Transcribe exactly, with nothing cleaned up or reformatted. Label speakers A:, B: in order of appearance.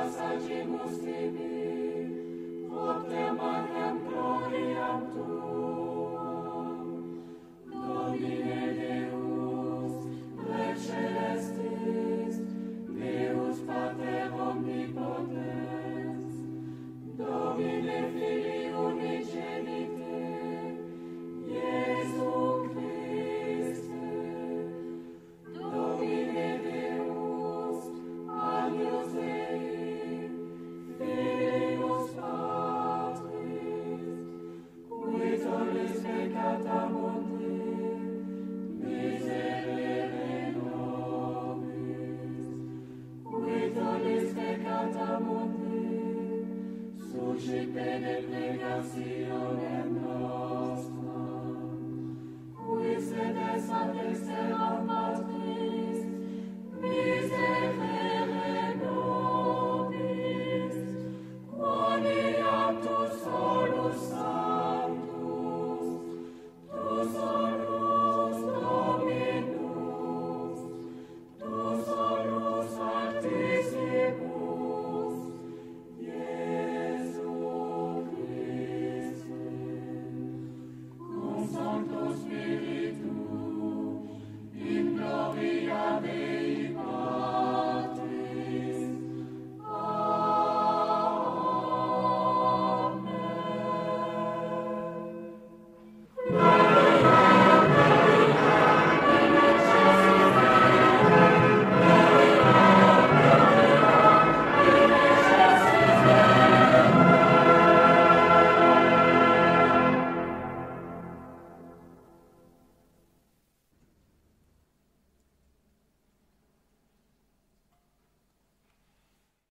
A: sagimus tibi, propter Mariam gloriam tuam. Domine Deus, Rex celestis, Deus Pater omnipotens, Domine Filii unigenite, Iesu Christe, Domine Deus, Agnus Dei, Filius Patris, qui tollis peccata mundi, miserere nobis, qui tollis peccata mundi, suscipere pregatione